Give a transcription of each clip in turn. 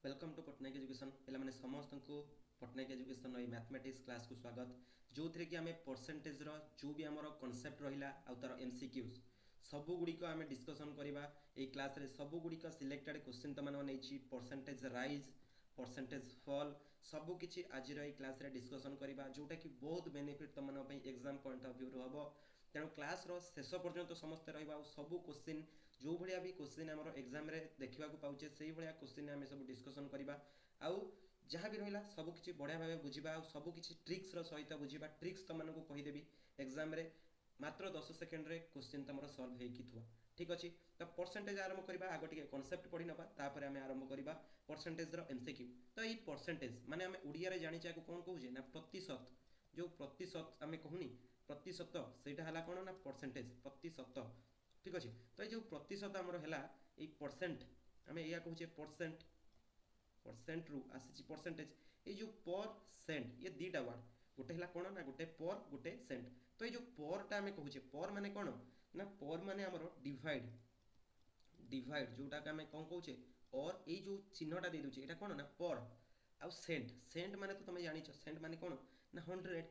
Welcome to Patnaik education पे समस्त को पटनायक एजुकेशन मैथमेटिक्स क्लास को स्वागत जो थी कि आम परसेंटेज जो भी आम कनसेप्ट रहा आर एमसीक्यूज सबुगुड़िक आम डिस्कसन करवा क्लास रे सबुगुड़िक सिलेक्टेड क्वेश्चन तुम नहीं परसेंटेज राइज परसेंटेज फॉल सबकि आज क्लास रे डिस्कसन करवा जोटा कि बहुत बेनिफिट तुम एग्जाम पॉइंट ऑफ व्यू हम तेणु क्लास शेष पर्यंत समस्ते रहा सबू क्वेश्चन जो भाया भी क्वेश्चन आम एग्जाम देखा पाचे से भाया क्वेश्चन आम सब डिस्कसन करवा आउ जहाँ भी रहा सबकि बढ़िया भाव बुझा सबकि ट्रिक्स सहित बुझा ट्रिक्स तुमको कहीदेवी एग्जाम मात्र 10 सेकेंड रे क्वेश्चन तुम सल्व हो ठीक अच्छे तो परसेंटेज आरंभ करवा आग टे कनसेप्ट पढ़ी ना तापर आम आरंभ करवा परसेंटेज एमसीक्यू तो ये परसेंटेज माने आम ओडिया जाने कौन कहे ना प्रतिशत जो प्रतिशत आम कहूनी प्रतिशत से कौन ना परसेंटेज प्रतिशत ठीक अच्छे तो ये प्रतिशत आमर है परसेंट आम या कहे परसेंट परसेंट रु आसी परसेंटेज ये जो परसेंट ये दीटा वर्ड गोटे है कौन ना गोटे पर गोटे सेंट तो ये जो परटा आम कहे पर माने कौन ना पर माने आमर डिवाइड डिवाइड जोटा आम कौन कहे और ये जो चिन्हटा दे दूचे यहाँ कौन ना पर आउ सेंट सेंट माने तो तुम जान सेंट माने कौन ना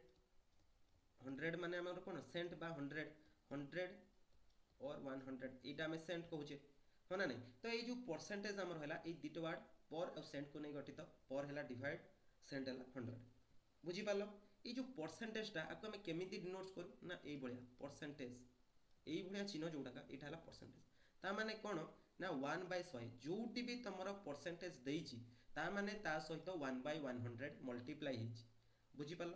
100 माने आम कौन सेंट बा 100 और 100 यहाँ आम सेंट कहे हाँ ना नहीं तो ये जो परसेंटेज आम रहा ये दुटा वर्ड पर और सेंट को नहीं गठित पर है डिवाइड सेंट है 100 बुझीपार ये जो परसेंटेजटा आपको आम केमी डिनोट करूँ ना ये परसेंटेज ये चिन्ह जोटा यहाँ है परसेंटेज ता माने कौन ना 1/100 जोटी भी तुम परसेंटेज देती ताने ता सहित 1/100 मल्टीप्लाई बुझीपार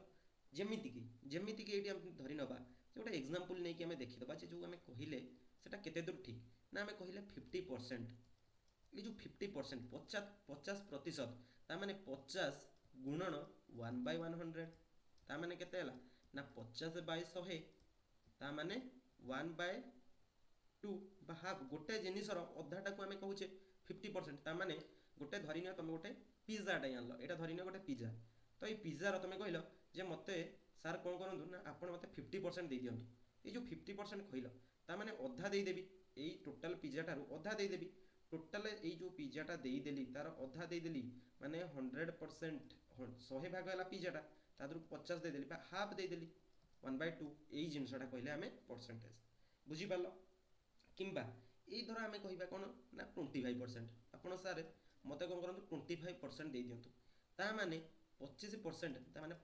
जमीक ये धरी ना गोटे एग्जांपल नहीं कि आम देखीदा जो आम कहले सेटा केते दूर ठीक ना आम कहले 50% ये जो 50% 50% ताने 50 गुणन 1/100 ताने केते हला ना 50/100 ताने 1/2 बा हाफ गोटे जिनिसर अधाटा को आम कहूचे 50% ताने गोटे धरिनियो तुम गोटे पिज्जाटे आनल यहाँ धरिनियो गोटे पिज्जा तो ये पिज्जार तुम कहल जे मते सार कौन करूँ ना आप मत 50% दे दिंतु ये जो 50% कहल ताने अधा देदेवी यही टोटाल पिज्जाटार अधा देदेवी टोटाल ये जो पिज्जाटा देदेली तार अधा देदेली माने 100% 100 भाग है पिज्जाटा तादर 50 देदेली हाफ देदेली 1/2 यही जिनसटा कहले आम परसेंटेज बुझीपार किंबा ये धर आम कह कौन ना 25% आपड़ सारे मत कौन करूँ 25% दे दिंतु ताने 25% ताने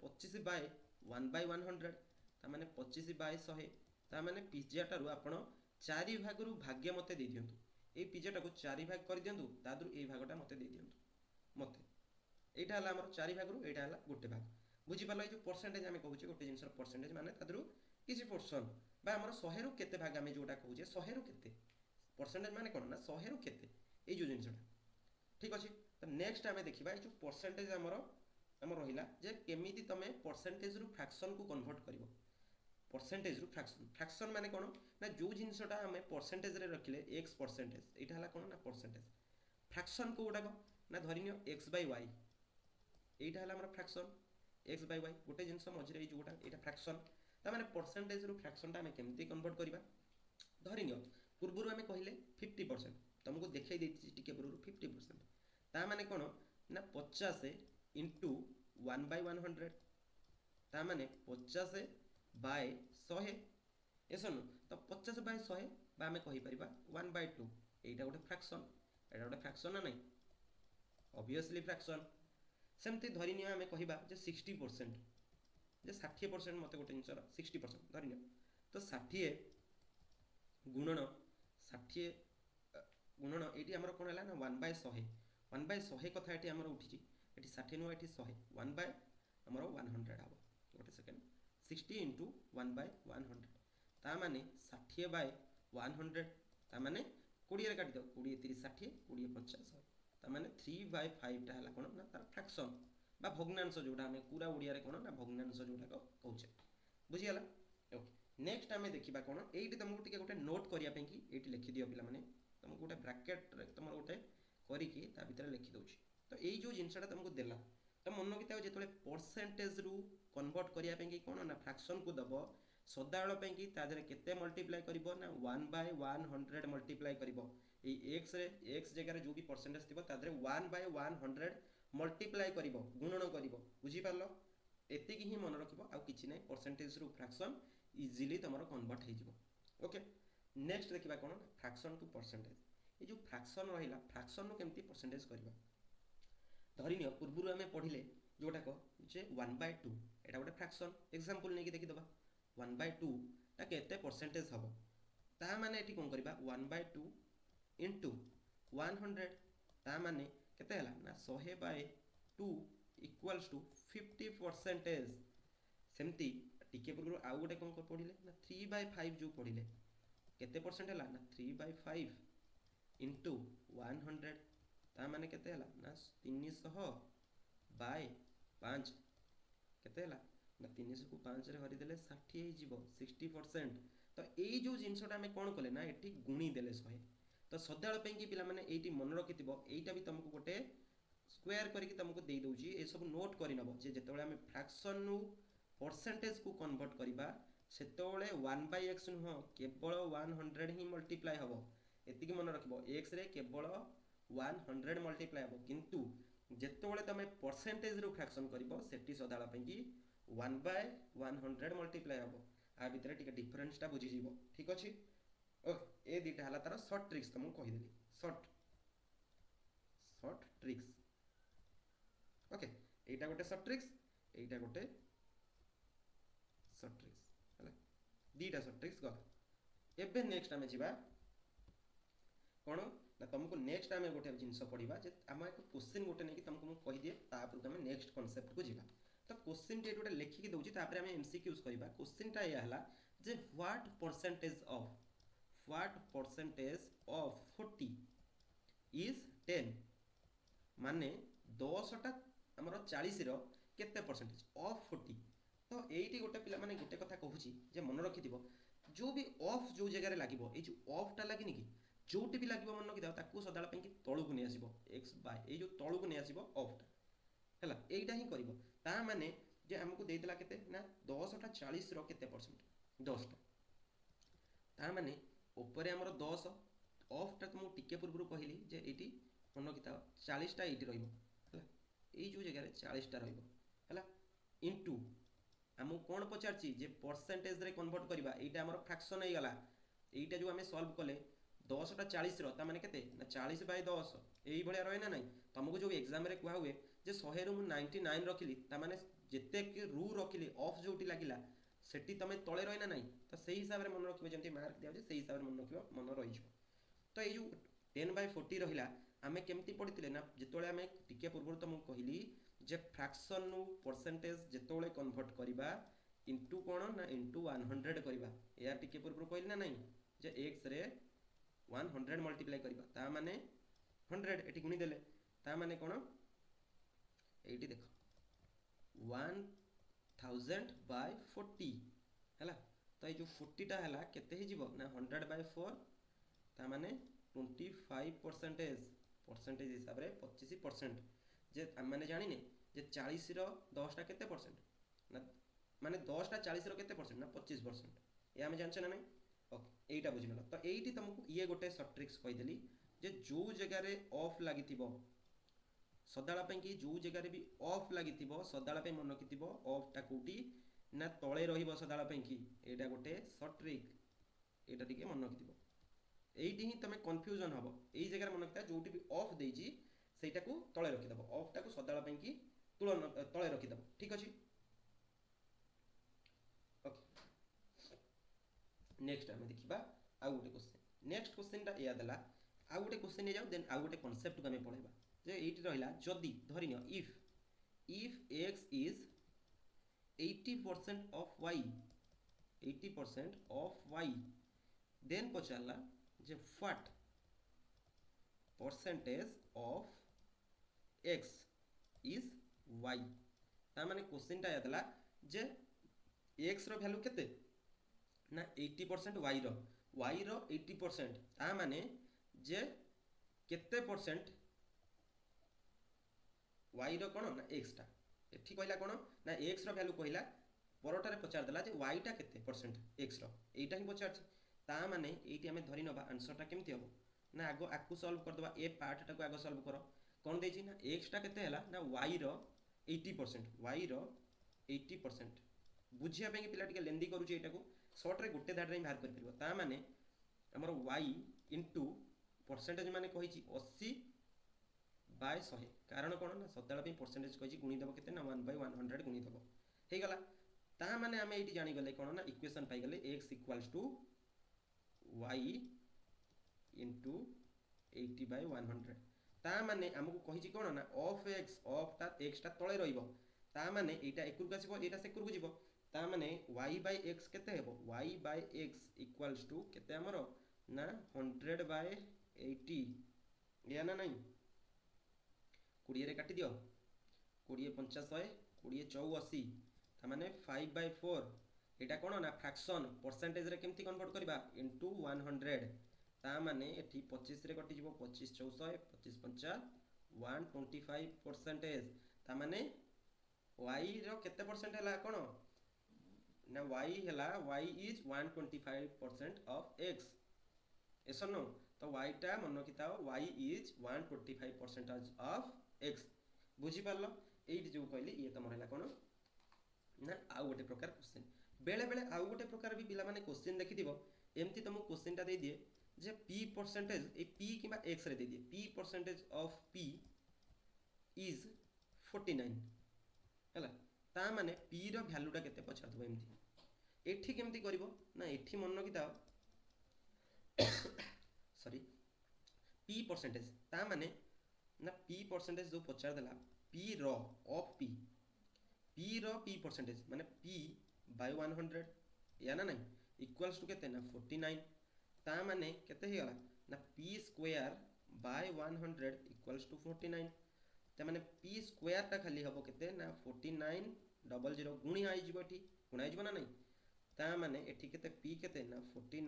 25/1/100 ताने 25/100 ताने पिज्जाटार आपण 4 भाग भाग्य मत दे दिंतु ये पिज्जाटा को 4 भाग कर दिंतु तादर ये भागटा मत दे दिंतु मत यहाँ है आम 4 भाग यहाँ है गोटे भाग बुझीपार ये परसेंटेज आम कहे गोटे जिन परसेंटेज माने किसी पोर्सन बा आम 100 रु केते भाग आम जोटा कहे 100 रु केते परसेंटेज माने कौन ना 100 रु केते ये जो जिनसटा ठीक अच्छे तो नेक्स्ट आम देखा ये परसेंटेज आम रहा जे केमी तुम परसेंटेज रु फ्रैक्शन को कन्वर्ट कर परसेंटेज रु फ्रैक्शन फ्रैक्शन माने कौन ना जो जिनसटा आम परसेंटेज रे रखिले एक्स परसेंटेज यहाँ है कौन ना परसेंटेज फ्रैक्शन को गुड़ाक ना धरिनियो x/y यहाँ है आम फ्रैक्शन x/y गोटे जिनस मझे जोटा यहाँ फ्रैक्शन ताने परसेंटेज रु फ्रैक्शन आम केमती कन्वर्ट करवा धरिनियो पूर्व आम कहले 50% तुमको देखा टी पूर्व 50% ता माने कौन ना 50 इंटू 1/100 ताने 50/100 ये सुन तो 50/100 आम कहीपर 1/2 यहाँ गोटे फ्रैक्शन यहाँ गोटे फ्रैक्शन ना नहीं ऑब्वियसली फ्रैक्शन सेमती धरिनियो आम कहवा 60% जे 60% मत गोटे जिन 60% धरिनियो तो 60 गुणन 60 गुणन ये आमर कौन है ना 1/100 1/100 कथा ये आमर उठी ये 60 नुह ये 100 1/100 हम गोटे सेकेंड 60 इंटू 1/100 ताने 60/100 ताने 20 काट दो 20 30 60 20 50 ताने 3/5 है कौन ना तार फ्रैक्शन बा भग्नांश जोटा आम पूरा ओडिया कौन ना भग्नांश जोटा कहे बुझीगला ओके नेक्स्ट आम देखा कौन ये तुमको टे गोटे नोट करने ये लिखि दियो पे तुमको गोटे ब्राकेट तुम गोटे कर लिखिदे तो यही जो जिनसा तुमको देला तो मन रखिथा जो परसेंटेज रु कन्वर्ट करने कौन ना फ्रैक्शन को दब सदाबेल कि केते मल्टीप्लाई करिवो ना 1/100 मल्टीप्लाई करिवो एक्स रे एक्स जगह जो भी परसेंटेज थी 1/100 मल्टीप्लाई करिवो गुणन करिवो बुझी पारलो एति ही मन रखिबो आ किछि नै परसेंटेज रु फ्रैक्शन इजीली तमरो कन्वर्ट हे जिवो ओके। नेक्स्ट देखिबा कोन फ्रैक्शन टू परसेंटेज ए जो फ्रैक्शन रहिला फ्रैक्शन नु केमती परसेंटेज करबा धरिनियो पूर्वरु हमें पढिले जोटा को जे 1/2 एटा गोटे फ्रैक्शन एग्जांपल नै कि देखि दबा 1/2 ता केते परसेंटेज हबो ता माने एठी कोन करबा 1/2 इनटू 100 ता माने केते हला ना 100/2 इक्वल्स टू 50% सेमती टिके पूर्व आउ गोटे कोन पढिले ना 3/5 जो पढिले केते परसेंट हला ना 3/5 इनटू 100 ता माने केते हला ना 300/5 केते हला ना 300 को 5 रे हरि देले 60 हे जीवो 60%। तो एई जो जिंसटा हमें कोन कले ना एठी गुणी देले 100 तो सदाळ पे कि पिला माने एठी मन रखिथिबो एटा भी तुमको गोटे स्क्वायर करके तुमको दे दउची ए सब नोट करि नबो जे जेतेबेले हमें फ्रैक्शन नु परसेंटेज को कन्वर्ट करिबा सेतेबेले 1/x नु केवल 100 ही मल्टीप्लाई हबो एति कि मन रखिबो x रे केवल 100 मल्टीप्लाई हबो किंतु जेतेबेले तमे परसेंटेज रो फ्रैक्शन करिवो सेठी सदाळ पे कि 1/100 मल्टीप्लाई हबो आ भितरे टिके डिफरेंस टा बुझी जीवो ठीक अछि ओके ए दिटा हला तार शॉर्ट ट्रिक्स तुमको कहि देली शॉर्ट ट्रिक्स ओके एटा गोटे शॉर्ट ट्रिक्स एटा गोटे शॉर्ट ट्रिक्स हला दीटा शॉर्ट ट्रिक्स गला एबे नेक्स्ट हमें जिबा कोन ना तुमको नेक्स्ट हमें गोटे जिंस पढिबा जे हम एक क्वेश्चन गोटे नै कि तुमको मु कहि दिए तापर तुम नेक्स्ट कांसेप्ट को जिबा तो क्वेश्चन टे गोटे लिखि कि दउची तापर हमें एमसीक्यूज करबा क्वेश्चन टा या हला जे व्हाट परसेंटेज ऑफ 40 इज 10 माने 10 टा हमर 40 रो केते परसेंटेज ऑफ 40 तो एठी गोटे पिला माने गोटे कथा कहूची जे मन रखि दिबो जो भी ऑफ जो जगह रे लागिबो ए जो ऑफ टा लागिनी कि जोटी भी लागिबो मन रखि दाओ ताकू सदाळ पे कि तळु को नै आसीबो x बाय ए जो तळु को नै आसीबो ऑफ टा हैला एइटा ही करिवो ता माने जे हमको देइतला केते ना 10 टा 40 रो केते परसेंट 10 टा ता माने ऊपर हमर 10 ऑफ टा तुम टिके पूर्व कहली जे एटी मन किता 40 टा एटी रहइबो हैला ए जो जगह रे 40 टा रहइबो हैला इनटू हमको कोन पचारची जे परसेंटेज रे कन्वर्ट करबा एटा हमर फ्रैक्शन हे गला एटा जो हमें सॉल्व कले 10 टा 40 रो ता माने केते ना 40/10 एई भलिया रहे ना नहीं तुमको जो एग्जाम रे कुआ हुए जे 100 रो 99 रखिली ता माने जेते के रू रखिली ऑफ जोटी लागिला सेटी तमे तळे रहे ना नहीं तो सही हिसाब रे मन रखिबो जेंति मार्क दिया जे सही हिसाब रे मन रखिबो मन रहि जो तो ए जो 10/40 रहिला हमें केमती पढितिले ना जेतोळे हमें टिके पूर्व तुमको कहली जे फ्रैक्शन नु परसेंटेज जेतोळे कन्वर्ट करिबा इनटू कोन ना इनटू 100 करिबा या टिके पूर्व कहली ना नहीं जे x रे 100 मल्टीप्लाई करिबा ता माने 100 एटी गुणी देले ता माने कोन एटी देखो 1000/40 हैला तो ए जो 40 टा हैला केते हे जीवो ना 100/4 ता माने 25% हिसाब रे 25% जे माने जानि ने जे 40 रो 10 टा केते परसेंट ना माने 10 टा 40 रो केते परसेंट ना 25% ए हम जानछे ना नहीं ओके एटा बुझिनला तो एठी तुमको ये गोटे शॉर्ट ट्रिक्स कहि देली जे जो जगह रे ऑफ लागिथिबो सदाळा पे कि जो जगह रे भी ऑफ लागिथिबो सदाळा पे मन रखिथिबो ऑफ टा कोठी ना तळे रहिबो सदाळा पे कि एटा गोटे शॉर्ट ट्रिक एटा टिके मन रखिथिबो एठी ही तमे कंफ्यूजन हबो एई जगह रे मन रखता जोटी भी ऑफ देइची सेटा को तळे रखि दबो ऑफ टा को सदाळा पे कि तुलन तळे रखि दबो ठीक अछि ओके नेक्स्ट हम देखिबा आ गोटे क्वेश्चन नेक्स्ट क्वेश्चन टा या देला आ गोटे क्वेश्चन ने जाउ देन आ गोटे कांसेप्ट को हमें पढाइबा जे एठी रहिला जदी धरिनियो if x is 80% of y 80% of y then पचारला जे what percentage of x is y ता माने क्वेश्चन टा यादला जे x रो वैल्यू केते ना 80% y रो 80% ता माने जे केते परसेंट y रो कोन ना x टा एठी कहला कोन ना x रो वैल्यू कहला परटारे पचार देला जे y टा केते परसेंट x रो एटा ही पचारछि ता माने एटी हमें धरि नबा आंसर टा केमति हो ना आगो आकु सॉल्व कर दबा ए पार्ट टा को आगो सॉल्व करो कोन देछि ना x टा केते हला ना y रो 80% y रो 80% बुझिया पे पिला टिके लेंदी करू एटा को शॉर्ट रे गुटे धाड रे बाहर कर परबो ता माने हमर y इनटू परसेंटेज माने कहिछि 80 बाय 100 कारण कोन ना सताला पे परसेंटेज कहिछि गुणी देबो केते ना 1/100 गुणी देबो हे गला ता माने हमें एटी जानि गले कोन ना इक्वेशन पाई गले x equals to y into 80/100 ता माने हमकु कहिछि कोन ना ऑफ x ता तळे रहिबो ता माने एटा एकुर आसीबो एटा सेकुर को जिवो ता माने y/x केते हेबो y/x इक्वल्स टू केते हमरो ना 100/80 या ना नहीं 20 रे काटी दियो 20 50 100 20 84 ता माने 5/4 एटा कोन ना फ्रैक्शन परसेंटेज रे केमती कन्वर्ट करबा इनटू 100 ता माने एठी 25 रे कटि जिवो 25 400 25 50 125% ता माने y रो केते परसेंट हला कोन ना y हला y इज 125% ऑफ x ऐसा नो तो y टा मन किताओ y इज 125% ऑफ x बुझी पारलो एठी जो कहली ये तमर हला कोन ना आउ गोटे प्रकार क्वेश्चन बेले बेले आउ गोटे प्रकार भी पिला माने क्वेश्चन देखि दिबो एमती तुमको क्वेश्चन टा दे दिए जे p परसेंटेज ए p किबा x रे दे दिए p percentage of p is 49 हला ता माने p रो वैल्यू टा केते पछा दबो एमती एठी केमती करबो ना एठी मन किताओ सॉरी p परसेंटेज ता माने ना p परसेंटेज जो पचार देला p रो ऑफ p रो p परसेंटेज माने p बाय 100 या ना नहीं इक्वल्स टू केते ना 49 ता माने केते हे गला ना p square by 100 equals to 49 ता माने p स्क्वायर ता खाली हबो केते ना 4900 गुणी आइ जिवो एठी गुणा आइ जिवो ना नहीं ता माने एठी केते p केते ना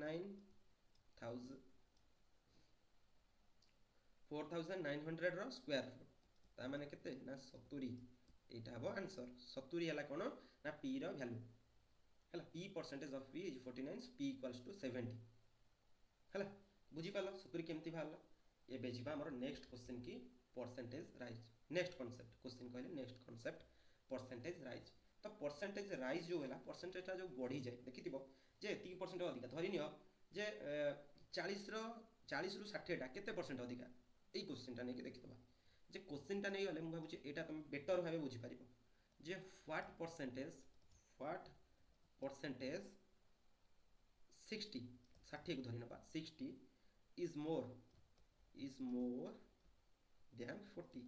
4900 रो स्क्वायर ता माने केते ना 70 एटा हबो आंसर 70 हला कोन ना p रो वैल्यू हला p percentage of p is 49 p equals to 70 हला बुझी पालो 70 केमती भाला एबे जिबा हमर नेक्स्ट क्वेश्चन की percentage rise next concept question कहले नेक्स्ट कांसेप्ट परसेंटेज राइज तो परसेंटेज राइज जो हला परसेंटेज ता जो बढ़ी जाय देखिथिबो जे एती परसेंट अधिका धरि नियो जे 40 रो 40 रु 60 टा केते परसेंट अधिका एई क्वेश्चन टा नै के देखितबा जे क्वेश्चन टा नै गले मु भाबुची एटा तुम बेटर भाबे बुझी पारिबो जे व्हाट परसेंटेज 60 60 को धरि नबा 60 इज मोर देन 40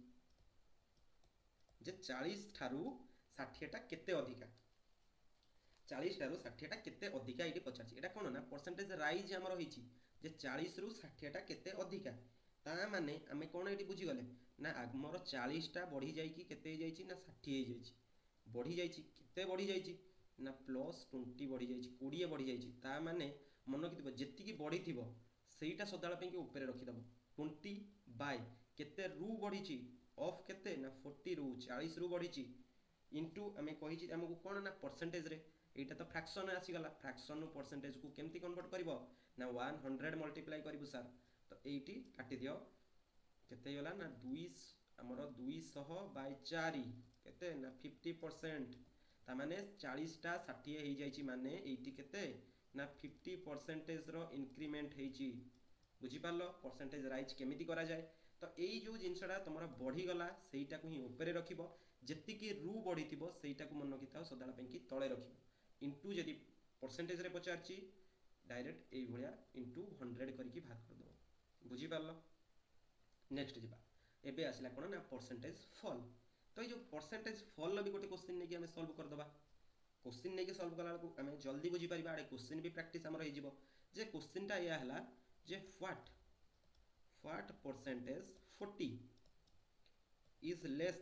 जे 40 थारु 60 टा केते अधिका 40 थारु 60 टा केते अधिका एटी पचारछि एटा कोन ना परसेंटेज राइज हमर होईछि जे 40 रु 60 टा केते अधिका ता माने हमें कोन एटी बुझी गले ना हमर 40 टा बढ़ी जाई कि केते हे जाईछि ना 60 हे जाईछि बढ़ी जाईछि केते बढ़ी जाईछि ना प्लस 20 बढ़ी जाईछि 20 बढ़ी जाईछि ता माने मन कितबो जेति की बढ़ी थिबो सेईटा सदाळ पे के ऊपर रखि दबो 20 बाय केते रु बढ़ीछि ऑफ केते ना 40 रु 40 रु बढ़ीछि इनटू हमें कहिछि हमकु कोन ना परसेंटेज रे एटा तो फ्रैक्शन आसी गला फ्रैक्शन नु परसेंटेज को केमती कन्वर्ट करबो ना 100 मल्टीप्लाई करबो सर तो 80 काटी दियो केते होला ना 2 हमरो 200 बाय 4 केते ना 50% ता माने 40 टा 60 हे जाईची माने 80 केते ना 50% रो इंक्रीमेंट हेची बुझी पारलो परसेंटेज राइज केमिति करा जाय तो एई जो जिंसडा तमरा बढ़ी गला सेईटा को ही ऊपर रखिबो जेति की रु बढ़ी थिबो सेईटा को मन किताओ सदाला पे की तळे रखिबो इनटू जदी परसेंटेज रे पचारची डायरेक्ट एई भलिया इनटू 100 करिकि भाग कर दो बुझी पारलो नेक्स्ट जिबा एबे आसला कोन ना परसेंटेज फॉल तो ये जो परसेंटेज फॉल भी गोटे क्वेश्चन नै कि हमें सॉल्व कर दबा क्वेश्चन नै कि सॉल्व कला को हमें जल्दी बुझी पारिबा आडे क्वेश्चन भी प्रैक्टिस हमर हे जिवो जे क्वेश्चन टा या हला जे what percentage 40 is less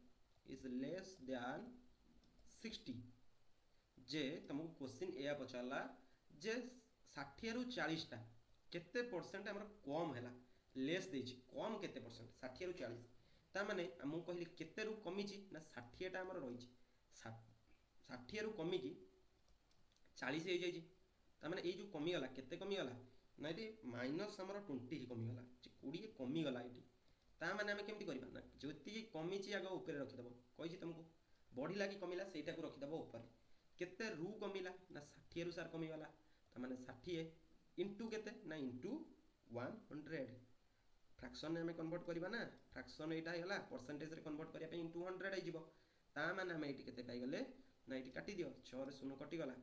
than 60 जे तुमको क्वेश्चन एया पचारला जे 60 रु 40 टा केते परसेंट हमर कम हैला लेस देछि कम केते परसेंट 60 रु 40 ता माने हम कहली केते रु कमी छि ना 60 टा हमर रहि छि ଷାଠିଏ ରୁ କମିକି 40 ହେଇଯାଇଛି। ତାମାନେ ଏଇ ଯେଉଁ କମିଗଲା କେତେ କମିଗଲା ନା ଏଠି ମାଇନସ୍ ଆମର 20 ହିଁ କମିଗଲା, 20 କମିଗଲା ଏଠି। ତା ମାନେ ଆମେ କେମିତି କରିବା ନା ଯେତିକି କମିଛି ଆଗ ଉପରେ ରଖିଦେବ, କହିଛି ତୁମକୁ ବଢ଼ିଲା କି କମିଲା ସେଇଟାକୁ ରଖିଦେବ ଉପରେ। କେତେ ରୁ କମିଲା ନା 60 ରୁ ସାର୍ କମିଗଲା, ତାମାନେ 60 ଇଣ୍ଟୁ କେତେ ନା ଇଣ୍ଟୁ 100। ଫ୍ରାକ୍ସନରେ ଆମେ କନଭର୍ଟ କରିବା ନା, ଫ୍ରାକ୍ସନ୍ ଏଇଟା ହେଇଗଲା, ପରସେଣ୍ଟେଜରେ କନଭର୍ଟ କରିବା ପାଇଁ ଇଣ୍ଟୁ 100 ହେଇଯିବ। ତା ମାନେ ଆମେ ଏଇଠି କେତେ ପାଇଗଲେ ନା ଏଇଠି କାଟିଦିଅ, 6ରେ 0 କଟିଗଲା,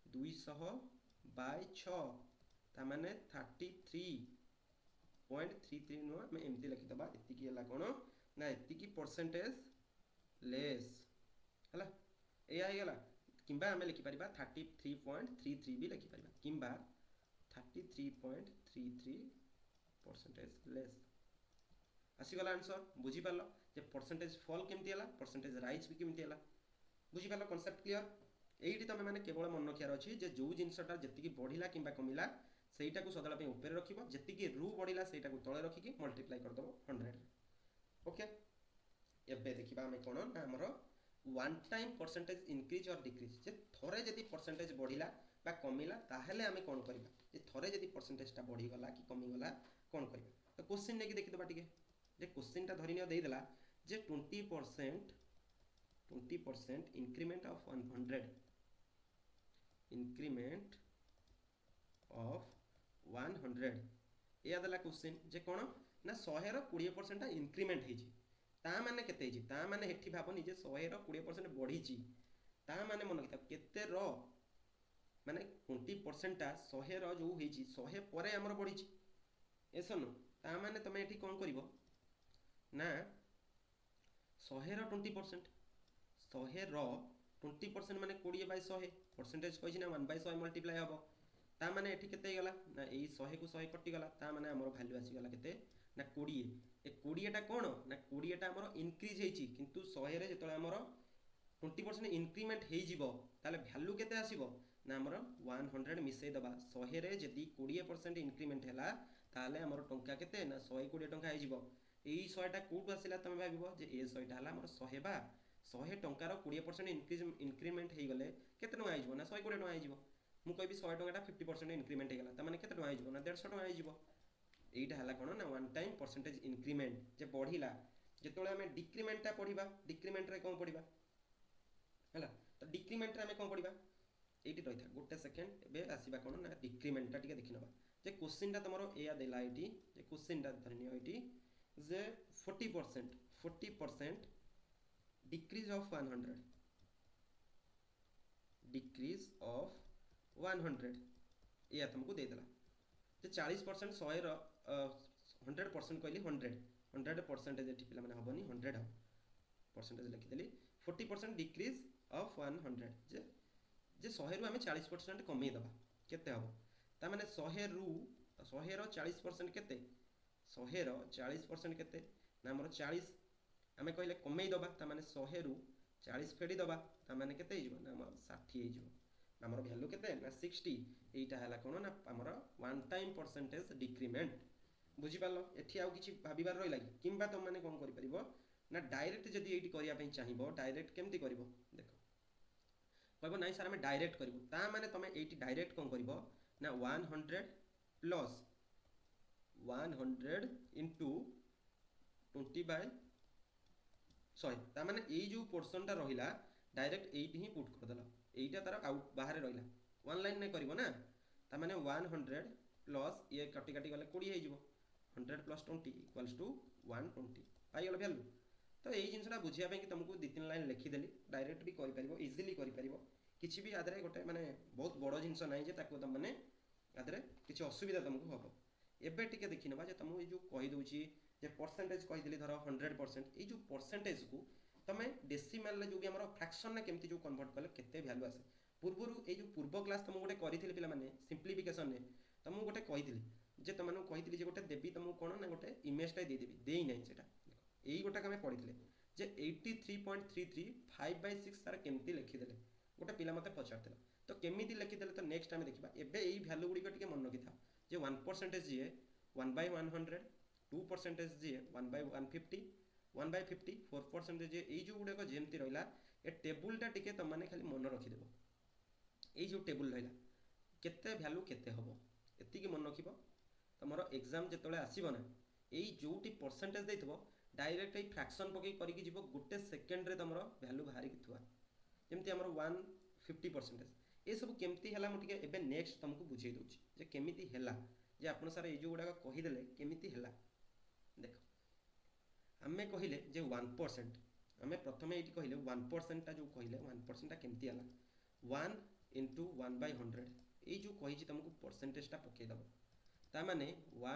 200/6, ତାମାନେ 33.33 ନୁହଁ, ଆମେ ଏମିତି ଲେଖିଦେବା, ଏତିକି ହେଲା କ'ଣ ନା ଏତିକି ପରସେଣ୍ଟେଜ ଲେସ୍ ହେଲା, ଏଇଆ ହେଇଗଲା। କିମ୍ବା ଆମେ ଲେଖିପାରିବା 33.33 ବି ଲେଖିପାରିବା, କିମ୍ବା 33.33% ଲେସ୍। ଆସିଗଲା ଆନ୍ସर। ବୁଝିପାରିଲ ଯେ ପରସେଣ୍ଟେଜ ଫଲ୍ କେମିତି ହେଲା, ପରସେଣ୍ଟେଜ ରାଇଜ୍ ବି କେମିତି ହେଲା। ବୁଝିପାରିଲ କନସେପ୍ଟ କ୍ଲିୟର। এইটি তুমি মানে কেবল মনে রক্ষার অছি যে যে জিনিসটা যেতিকি বড়িলা কিংবা কমিলা সেইটাকে সদাবেলা ପାଇଁ উপরে রখিব, যেতিকি রু বড়িলা সেইটাকে তলে রখিকি মল্টিপ্লাই করদেব 100। ওকে, এবে দেখিবা আমি কোন না আমার one time percentage increase or decrease, যে থরে যদি পরসেন্টেজ বড়িলা বা কমিলা তাহলে আমি কোন করিবা, যে থরে যদি পরসেন্টেজটা বড়িগলা কি কমিগলা কোন করিবা। তো কোশ্চিন নেকি দেখিদেবা টিকে, যে কোশ্চিনটা ধরি নিও ଦେଇଦେଲା যে 20% increment of 100, increment of 100 या देला क्वेश्चन जे कोन ना 100 रो 20% टा इंक्रीमेंट हेची, ता माने केते हेची, ता माने हेठी भाबनी जे 100 रो 20% बढ़ीची, ता माने मन किता केते रो माने 20% टा 100 रो जो हेची 100 परे हमर बढ़ीची एसनो, ता माने तमे एठी कोन करिवो ना 100 रो 20%, 100 रो 20% माने 20/100 परसेंटेज कहिछि ना 1/100 मल्टीप्लाई हबो, ता माने एठी केते गला ना एई 100 को 100 कटि गला, ता माने हमर वैल्यू आसी गला केते ना 20। ए 20 टा कोन ना 20 टा हमर इंक्रीज हेछि, किंतु 100 रे जेतले हमर 20% इंक्रीमेंट हेइ जिवो ताले वैल्यू केते आसीबो ना हमर 100 मिसै दबा। 100 रे जदि 20% इंक्रीमेंट हैला ताले हमर टंका केते ना 120 टंका हेइ जिवो। एई 100 टा कोठु आसिला तमे भाबिबो जे ए 100 टा हला हमर 100 बा 100 टंकार 20% इंक्रीमेंट हो गले केते टंका आइजबो ना 120 टंका आइजबो। मु कहबी 100 टंका 50% इंक्रीमेंट हो गला त माने केते टंका आइजबो ना 150 टंका आइजबो। एइटा हला कोन ना वन टाइम परसेंटेज इंक्रीमेंट जे बढ़िला। जेतोले हमें डिक्रीमेंट टा पढिबा, डिक्रीमेंट रे कोन पढिबा हला, तो डिक्रीमेंट रे हमें कोन पढिबा एइटी रहिथा गोटे सेकेंड। एबे आसीबा कोन ना डिक्रीमेंट टा टिके देखिनबा जे क्वेश्चन टा तमरो एया देला एइटी, जे क्वेश्चन टा धरनियो एइटी जे 40% decrease of 100, decrease of 100 या तुमको दे देला जे 40% 100 रो 100% कहली 100% एठी पिला माने हबनी 100 हम परसेंटेज लिखि देली। 40% डिक्रीज ऑफ 100 जे 100 रु हमें 40% कमी दबा केते हबो, ता माने 100 रु 100 रो 40% केते, 100 रो 40% केते ना हमर 40 आमे कहले कमेई दबा, ता माने 100 रु 40 फेडी दबा, ता माने केते हिजबो ना हमर 60 हिजबो। हमर वैल्यू केते ना 60। एइटा हला कोन ना हमर वन टाइम परसेंटेज डिक्रीमेंट। बुझी पालो एठी आउ किछि भाबिबार रहि लागि, किंबा तुम माने कोन करि परिबो ना डायरेक्ट जदि एइटी करिया पई चाहिबो, डायरेक्ट केमति करिवो देखो कहबो नाइ सर हमें डायरेक्ट करिवो, ता माने तमे एइटी डायरेक्ट कोन करिवो ना 100 प्लस 100 इनटू 20/100, ता माने एई जो पोर्शन टा रहिला डायरेक्ट एइटी ही पुट कर देला, एइटा तार आउट बाहर रहिला वन लाइन ने करिवो ना, ता माने 100 प्लस ये कटि कटि गले 20 हे जिवो, 100 प्लस 20 इक्वल्स टू 120 पाई गलो वैल्यू। तो एई जिंसटा बुझिया पे कि तुमको 2-3 लाइन लिखि देली, डायरेक्ट भी करि परिबो, इजीली करि परिबो, किछि भी आदरे गोटे माने बहुत बड़ जिंस नै जे ताको तुम माने आदरे किछि असुविधा तुमको हबो। एबे टिके देखिनबा जे तुमको ए जो कहि दोछि जे परसेंटेज कहि देली धरो 100%, ए जो परसेंटेज को तमे डेसिमल जो भी हमर फ्रैक्शन ने केमति जो कन्वर्ट करले केते वैल्यू आसे। पूर्वरु ए जो पूर्व क्लास तुम गोटे करिथिले पिला माने सिंप्लीफिकेशन ने तुम गोटे कहिथिली जे तुमनु कहिथिली जे गोटे देबी तुमको कोन ना गोटे इमेज टा दे देबी, देई नै सेटा एई गोटा के हमें पढिथिले जे 83.33 5/6 तार केमति लिखि देले गोटे पिला मते पचारथिला, तो केमिति लिखि देले तो नेक्स्ट टाइम देखिबा। एबे एई वैल्यू गुडी को टिके मन रखिथा जे 1% जे 1/100, 2% जे 1/150, 1/50 4% जे एई जो गुड़ाक जेमती रहा ए टेबुलटा टिके तुम मैंने खाली मन रखिदेव ये जो टेबुल रहा केते भैल्यू केते हम एतिकी मन रख तुम एग्जाम जो आसब ना यही जोटी परसेंटेज देथो डायरेक्ट ये फ्रैक्शन पकई करके जीव गोटे सेकेंड रे तुम भैल्यू बाहर थुआ जमती आम 150% ये सब केमती है मुझे एबे नेक्स्ट तुमको बुझे दूसरी जे केमिति है जे आप सार ये जो गुड़ाक कहीदेले केमिति है देख आम कहले जे 1% आम प्रथम ये कहले 1% जो कहले 1% केमती है 1 इंटू 1/100 ये जो कही तुमको परसेंटेजटा पकईदेव ताने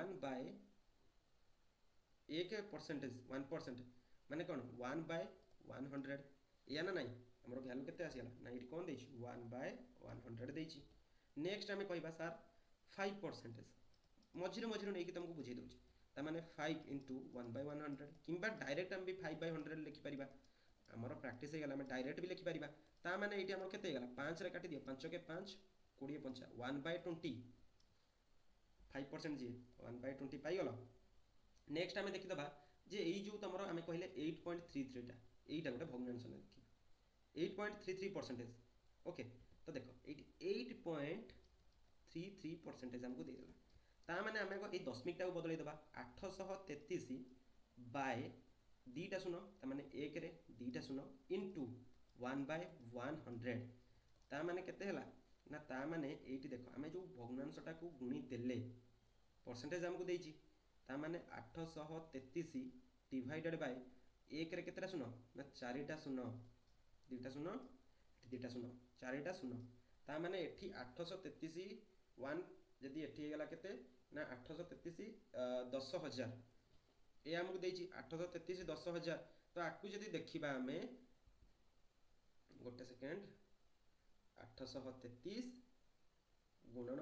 1/1% 1% माने कौन 1/100 या ना नहीं आमर भैल्यू केते आसीगला ना ये कौन देछि 1/100 देछि नेक्स्ट आम कहबा सार 5% मझिरे मझिरे नहीं तुमको बुझे दूसरी ताने 5 इंटू 1/100 किंबा डायरेक्ट आम भी 5/100 लिखिपर आमर प्रैक्टिस हो गला आम डायरेक्ट भी लिखिपर ताने ये आमर केते गला 5 रे काटी दियो 5 के 5 20 5 1/20 5% जी 1/20 पाईगल नेक्स्ट आम देखीदा जे यही जो तुम आम कहले 8.33 टा यहीटा गोटे भग्नांश देखिए 8.33% ओके तो देख ये 8.33% आमको देदेला ताने आम ये दशमिकटा बदलईदेवा 833 बाय दीटा शून ताने 1 रे दीटा शून इंटू 1/100 ताने केते हला ना ताने ये देख आम जो भग्नांशटा को गुणी देले परसेंटेज आमको देछि ताने 833 डिवाइडेड बाय 1 रे केतेटा शून ना 4टा शून दीटा शून दीटा शून 4टा शून ताने एठी 833 1 जदि एठी गला केते ना 833 10,000 ये आमको देछि 833 10,000 तो आकु जदि देखिबा आमे गोटे सेकेंड 833 गुणन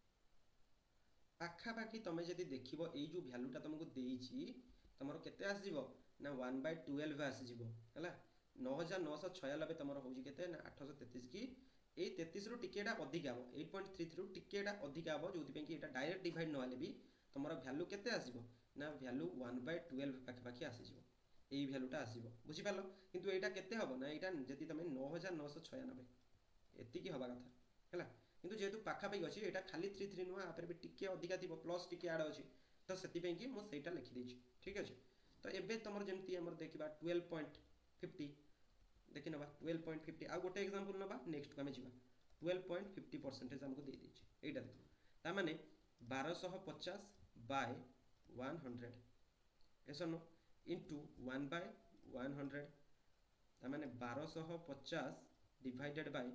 पाखापाखि तुम जदि देखिबो एई जो भैल्यूटा तुमको देछि तुमरो केते आसीबो ना 1/12 आसीबो हला 9,996 तुम होउछि केते ना 833 की ए 33 रु टिकेटा अधिक आबो 8.33 रु टिकेटा अधिक आबो जोथि पे कि एटा डायरेक्ट डिवाइड न होले भी तुमरो भैल्यू केते आसीबो ना भैल्यू 1/12 पाखापाखि आसीबो एई भैल्यूटा आसीबो बुझि पालो किंतु एटा केते हबो ना एटा जदि तुम 9,996 एतिकी हबा कथा हला किंतु जेतु पाखापाखि अछि एटा खाली 33 नुआ आपर भी टिके अधिका थिबो प्लस टिके ऐड अछि तो सेति पे कि मो सेटा लिखि देछि ठीक अछि तो एबे तमर जेमती हमर देखिबा 12.50 देखि नबा 12.50 आ गोटे एग्जांपल नबा नेक्स्ट को हम जिबा 12.50% हमको दे देछि एटा देखो ता माने 1250 बाय 100 ऐसा नो इनटू 1/100 ता माने 1250 डिवाइडेड बाय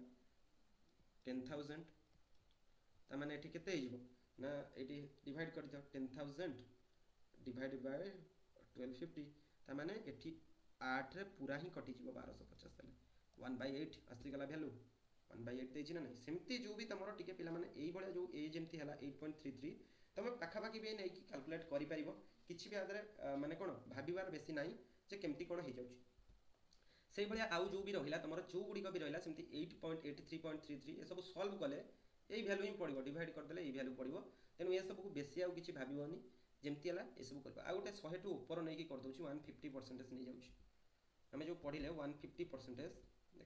10,000 ता माने एठी केते हिजबो ना एठी डिवाइड कर दियो 10,000 डिवाइड बाय 1250 ता माने एठी 8 रे पूरा ही कटि जिवो 1250 तले 1/8 आसी गला वैल्यू 1/8 देछि ना नहीं सेमती जो भी तमरो टिके पिला माने एई बळे जो ए जेमती हला 8.33 तमे पाखापाखि भी नै कि कैलकुलेट करि परिबो किछि भी आदरे माने कोन भाबिबार बेसी नाही जे केमती कोन हे जाउछि से भलिया आउ जो भी रहिला तमरो जो गुडी को भी रहिला सेमती 8.83.33 ए सब सॉल्व कले एई वैल्यू ही पड़िबो डिवाइड कर देले एई वैल्यू पड़िबो तेनु ए सब को बेसी आउ किछि भाबिबोनी जेमती हला ए सब करबा आ गोटे 100 टू ऊपर नै कि कर दोछि 150% नै जाउछि हमें जो पढ़िले 150% देखो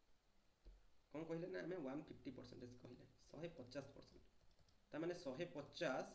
कौन कहले ना हमें 150% कहले 150% ता माने 150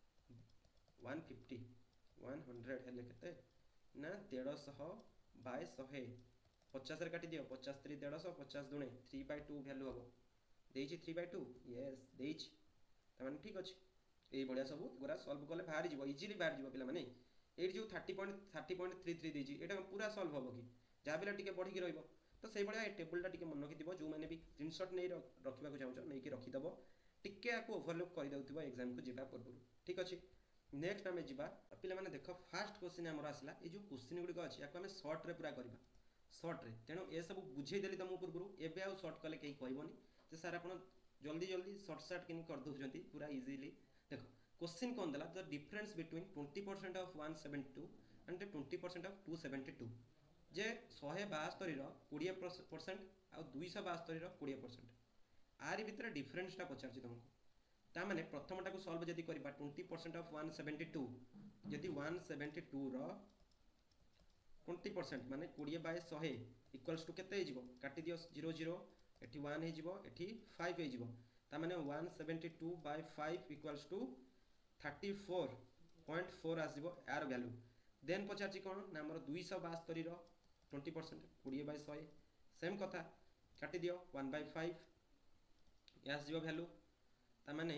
150 100 हेले केते ना 150 बाय 100 50 रे काटी दियो 50 3 150 50 दुणे 3/2 वैल्यू हबो देछि 3/2 यस देछि ता माने ठीक अछि ए बढिया सब गोरा सॉल्व करले बाहर जीवो इजीली बाहर जीवो पिला माने एट जो 30.33 देछि एटा पूरा सॉल्व हबो कि जहाँ भी टिके बढ़ी रही तो से भाया टेबुलटा टिके मन रखि जो मैंने भी स्क्रीनशॉट नहीं रखा चाहूँ नहीं कि रखिदेव टिके आपको ओवरलुक करदे एग्जाम को जीवा पूर्व ठीक अच्छे नेक्स्ट आम जा पे देख फास्ट क्वेश्चन आमर आसला ये जो क्वेश्चन गुड़िक अच्छी आपको आम सर्ट्रे पूरा करवा सर्ट्रे तेणु ये सब बुझेदेली तुम पूर्व एवं आउ सर्ट कले कहीं कहबनी जे सार आप जल्दी जल्दी सर्ट कि करदे पूरा इजिली देख क्वेश्चन कौन देला the difference between 20% of 172 and 20% of 272 जे 172 20% आ 272 20% आरि भितर डिफरेंसटा पचारछि तुमको ता माने प्रथमटा को सॉल्व जदि करबा 20% ऑफ 172 जदि 172 रो 20% माने 20/100 इक्वल्स टू केते हो काटी दियो 0 0 एठी 1 हो एठी 5 हो ता माने 172/5 इक्वल्स टू 34.4 आसीबो यार वैल्यू देन पचारची कोन ना हमर 272 रो 20% 20/100 सेम कथा काटी दियो 1/5 यास जीव वैल्यू ता माने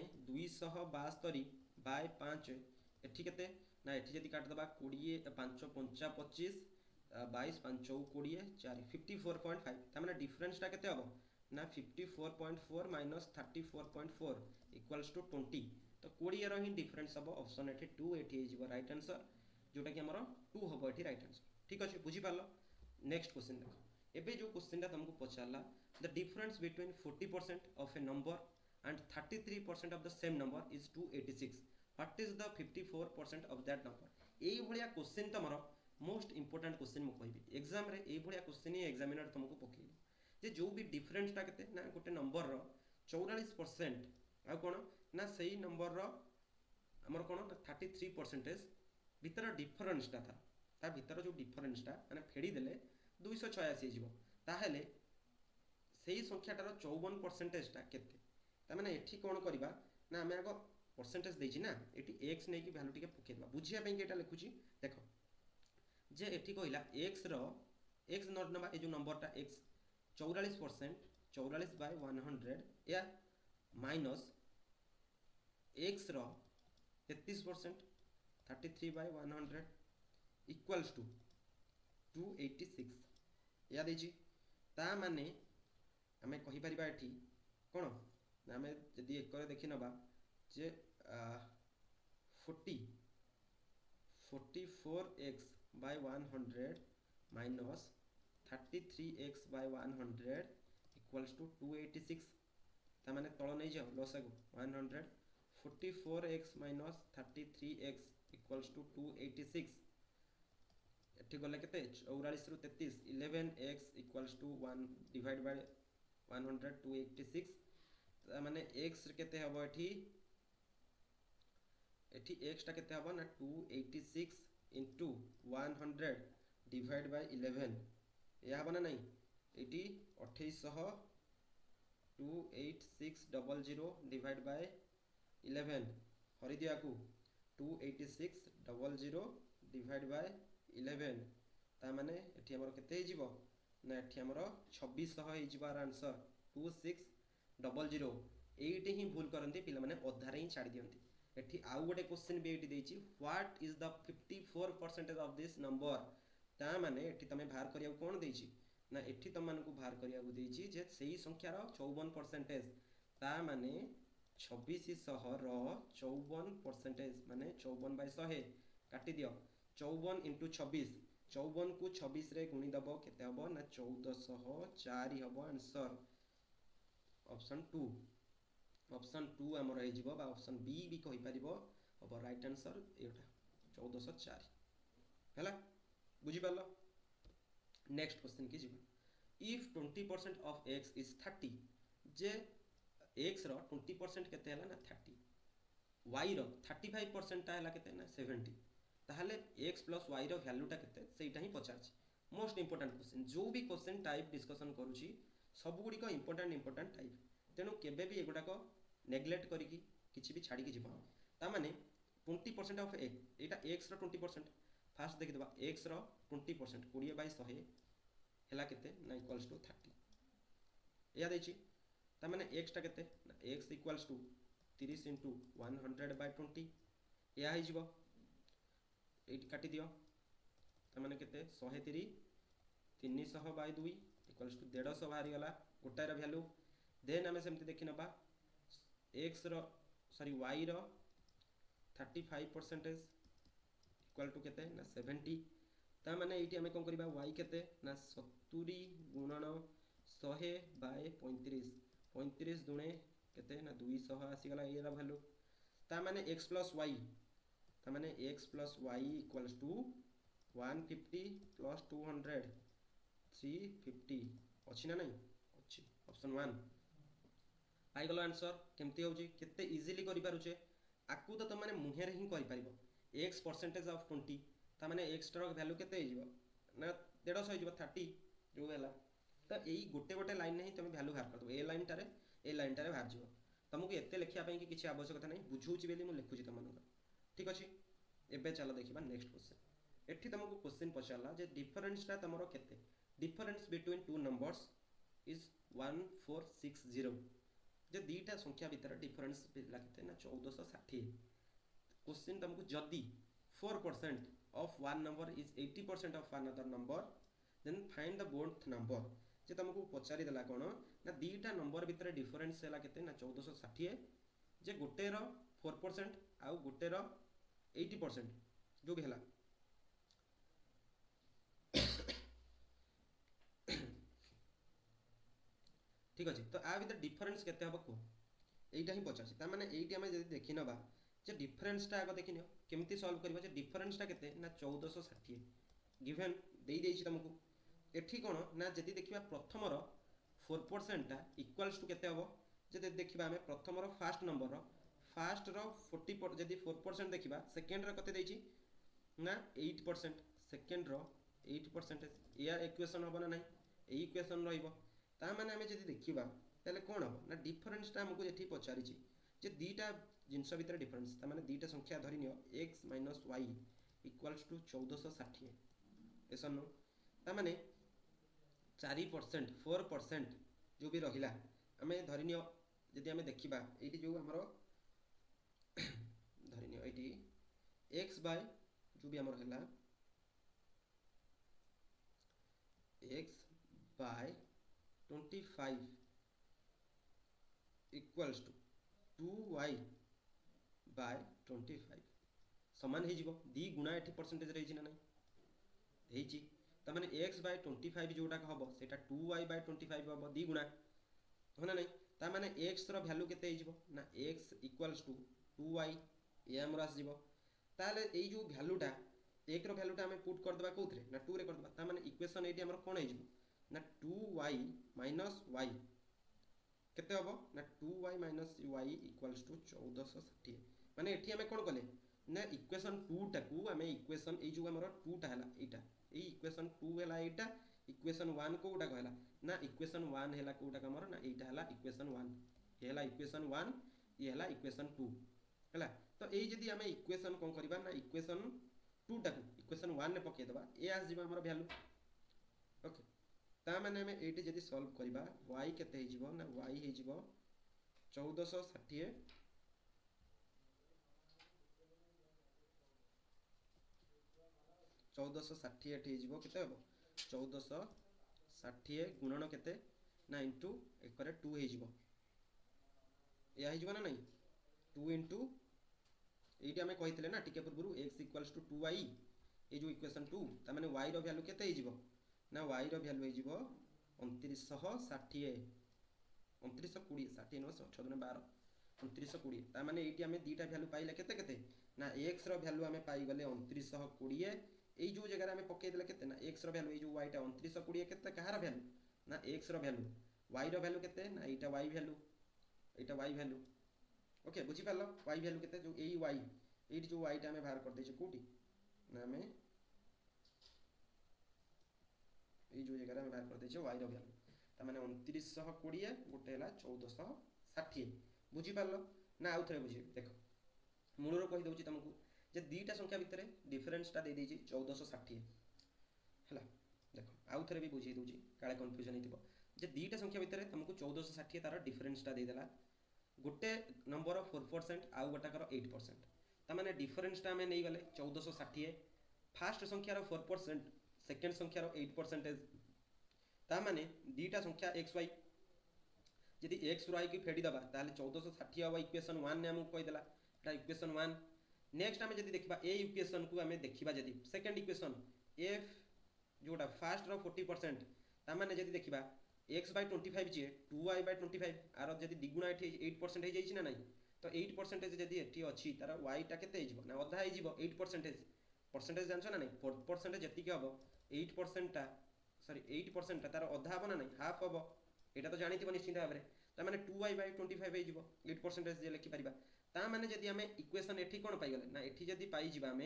272/5 एठी केते ना एठी जदी काट दबा 20 5 5 25 22 5 20 4 54.5 ता माने डिफरेंस ता केते हबो ना 54.4 माइनस 34.4 इक्वल्स टू 20 तो 20 रो ही डिफरेंस हबो ऑप्शन एठी 2 एठी हे जीवो राइट आंसर जोटा कि हमरो 2 हबो एठी राइट आंसर ठीक अछि बुझी पालो नेक्स्ट क्वेश्चन देखो एबे जो क्वेश्चन ता तुमको पचारला the difference between 40% of a number and 33% of the same number is 286 what is the 54% of that number एई भलिया क्वेश्चन तमरो मोस्ट इंपोर्टेंट क्वेश्चन मु कहबी एग्जाम रे एई भलिया क्वेश्चन ही एग्जामिनर तुमको पकेइबो जे जो भी डिफरेंस ता केते ना गोटे नंबर रो 44% आ कोन ना सेही नंबर रो हमर कोन 33% भीतर डिफरेंस ता था ता भीतर जो डिफरेंस ता माने फेडी देले 286 जीवो ताहेले सेही संख्याटार 54% ता केते ता माने एठी कोन करबा ना हमें आगो परसेंटेज देछि ना एठी x नै कि वैल्यू टिके पकेबा बुझिया पे एटा लिखुची देखो जे एठी कहला x रो x नॉट नबा ए जो नंबर ता x 44% 44/100 या माइनस x रो 33% 33/100 इक्वल्स टू 286 या देछि ता माने हमें कहि परिबा एठी कोन आम जदि एक देखी नवा जे 44x/100 minus 33x/100 equals to 286 ता माने तळ नै जाओ लसागु 100 44x minus 33x equals to 286 एठी गले केते 44 रु 33 11x equals to 1 divide by 100 286 माने x केते हबो एठी x ता केते हबो ना 286 into 100 डिवाइड बाय 11 या हबो ना नहीं एठी 2800 28600 डिवाइड बाय 11 हरि दिया को 28600 डिवाइड बाय 11 ता माने एठी हमर केते हे जीवो ना एठी हमर 2600 हे जीवार आंसर 2600 एइटे ही भूल करंती पिला माने अधारे ही छाडी दियंती एठी आउ गोटे क्वेश्चन भी एठी देछि what is the 54% of this number ता माने एठी तमे बाहर करिया कोन देछि ना एठी तम मानको बाहर करिया देछि जे सेही संख्या रो 54% ता माने 2600 रो 54% माने 54/100 काटी दियो 54 into 26 54 को 26 रे गुणी दबो केते हबो ना 1404 हबो आंसर ऑप्शन 2 हमर हे जीवो बा ऑप्शन बी भी कहि परिबो अब राइट आंसर एटा 1404 हला बुझी पालो नेक्स्ट क्वेश्चन की जीवो इफ 20% ऑफ x इज 30 जे x रो 20% केते हला ना 30 y रो 35% ता हला केते ना 70 ताहले x + y रो वैल्यू ता केते सेटा ही पचारछि मोस्ट इंपोर्टेंट क्वेश्चन जो भी क्वेश्चन टाइप डिस्कशन करूछि सब गुडी को इंपोर्टेंट टाइप तेनु केबे भी एगुडा को नेग्लेक्ट करिकी किछि भी छाडी की जीवन ता माने 20% ऑफ x एटा x रो 20% फास्ट देखि दबा x रो 20% 20/100 हेला केते ना इक्वल्स टू 30 या देछि ता माने x ता केते ना x इक्वल्स टू 30 into 100/20 या हे जीवो एट काटी दियो ता माने केते 130 300/2 इक्वल्स टू 150 बाहरी गला गोटाय रो वैल्यू देन हमें सेमति देखि नबा x रो सॉरी y रो 35% इक्वल टू केते ना 70 ता माने एटी हमें कोन करबा y केते ना 70 गुणन 100/35 35 दुणे केते ना 200 आसी गला एरा वैल्यू ता माने x + y ता माने x + y इक्वल्स टू 150 + 200 350 अछि ना नहीं अछि ऑप्शन 1 आई गलो आंसर केमती होउची केते इजीली करि पारुचे आकु तो तमाने मुहेर ही करि परिबो x% ऑफ 20 ता माने x टर वैल्यू केते हे जिवो ना 150 हो 30 जो है तो यही गोटे गोटे लाइन ही तुम भैल्यू बाहर कर ए लाइन टारे बाहर जीव तुमको एत लिखा कि किसी आवश्यकता नहीं बुझाऊँगी बोली मुझे लिखुची तुम ठीक अच्छे। एबे चलो देखा नेक्स्ट क्वेश्चन एठी तुमको क्वेश्चन पचारा जे डिफरेंसटा तुम केते difference between two numbers is 1460 जे दीटा संख्या भितर डिफरेंस केते ना 1460। क्वेश्चन तुमको जदि 4% of one number is 80% of another number then find the both number जे तुमको पचारि देला कोन ना दीटा नंबर भितर डिफरेंस है केते ना 1460 जे गोटे रो 4% आउ गोटे रो 80% जो भी है ठीक अच्छे। तो आ भर डिफरेंस केते हम कह यहीटा ही पचार मैंने ये आम जब देखी ना जे डिफरेंसटा आग देखनी केमती सल्व कर डिफरेंसटा केते ना 1460 गिवेन दे देछि तुमको एठी कोन ना जदि देखिबा प्रथम रो 4%टा इक्वल्स टू केते हबो जे देखिबा हमें प्रथम रो फास्ट नंबर रो फास्ट रो 40 जदि 4% देखिबा सेकेंड रो कते देछि ना 8% सेकेंड रो 8% या इक्वेशन हबो ना नहीं एई इक्वेशन रहइबो ता माने हमें जदि देखिबा ताले कोन हबो ना डिफरेंसटा हमको एठी पचारिछि जे दीटा जिनस भितर डिफरेंस ता माने दीटा संख्या धरि नियो x - y इक्वल्स टू 1460 एसन नो ता माने 4% 4% जो भी रहिला हमें धरि नियो जदि हमें देखिबा एठी जो हमरो धरि नियो एठी x बाय जो भी हमर हला x by 25 equals to 2y by 25 समान हो जीवो दी गुणा एठी परसेंटेज रही ना नहीं हेची त माने x बाय 25 जोटा हबो सेटा 2y बाय 25 हबो दी गुणा हो ना नहीं ता माने x रो वैल्यू केते हो जीवो ना x इक्वल्स टू 2y ये हमर आस जीवो ताले एई जो वैल्यूटा एक रो वैल्यूटा हमें पुट कर देबा कोथरे ना 2 रे कर देबा ता माने इक्वेशन एटी हमर कोन हो जीवो ना 2y माइनस y केते हबो ना 2y minus y equals to 1460 माने एठी हमें कोन कले ना इक्वेशन 2 टाकू हमें इक्वेशन ए जो हमर 2 टा हला एटा ए इक्वेशन 2 हला एटा इक्वेशन 1 कोटा कहला ना इक्वेशन 1 हला कोटा हमर ना एटा हला इक्वेशन 1 ये हला इक्वेशन 1 ये हला इक्वेशन 2 हला तो ए जदी हमें इक्वेशन कोन करबा ना इक्वेशन 2 टाकू इक्वेशन 1 ने पके देबा ए आस जीवा हमर वैल्यू ओके ता माने हमें एटी जदी सॉल्व करबा y केते हे जीवो ना y हे जीवो 1460 1460 एटी हे जीवो केते हबो 1460 गुणन केते ना इंटू एकरे 2 हे जीवो या हे जीवो ना नहीं 2 इंटू एटी हमें कहितले ना टिके पूर्वरु x इक्वल्स टू 2y ए जो इक्वेशन 2 ता माने y रो वैल्यू केते हे जीवो ना y रो वैल्यू हे जीवो 2960 2920 60 नो 6 12 2920 ता माने एटी हमें दीटा वैल्यू पाइला केते केते ना x रो वैल्यू हमें पाई गले 2920 ए जो जगह हमें पके देला केते ना x रो वैल्यू ए जो y टा 2920 केते कहार वैल्यू ना x रो वैल्यू y रो वैल्यू केते ना एटा y वैल्यू एटा y वैल्यू ओके बुझी पालो y वैल्यू केते जो ए y एटी जो y टा हमें बाहर कर देछे कोटी ना हमें ये जो जगह में बाहर कर देछे y रो वैल्यू त माने 2920 गोटे हला 1460 बुझी पालो ना आउ थरे बुझी देखो मूल रो कहि दउची तुमको जे दीटा संख्या भितरे डिफरेंसटा दे देछि 1460 हला देखो आउ थरे भी बुझी दउची काले कंफ्यूजन हितबो जे दीटा संख्या भितरे तुमको 1460 तार डिफरेंसटा दे देला गोटे नंबर 4% आउ गोटा कर 8% त माने डिफरेंसटा हमें नै गले 1460 फास्ट संख्या रो 4% सेकंड संख्या रो 8% ता माने दीटा संख्या xy यदि x रो y की फेडी दबा ताले 1460 हवा इक्वेशन 1 ने हमको कहि देला एटा इक्वेशन 1 नेक्स्ट हमें यदि देखबा ए इक्वेशन को हमें देखिबा यदि सेकंड इक्वेशन f जोटा फास्ट रो 40% ता माने यदि देखिबा x by 25 J 2y by 25 आरो यदि द्विगुणा एठी 8% हे जाइछि ना नहीं तो 8% यदि एठी अछि तार y टा केते हे जिवो ना आधा हे जिवो 8% परसेंटेज जानछो ना नहीं 4% जति के हबो 8% ता सॉरी 8% ता तार आधा हबो ना नहीं हाफ हबो एटा तो जानिथिबो निश्चित भाबरे ता माने 2y by 25 हे जिवो 8% जे लिखि परिबा ता माने यदि हमें इक्वेशन एठी कोन पाई गले ना एठी यदि पाई जिबा हमें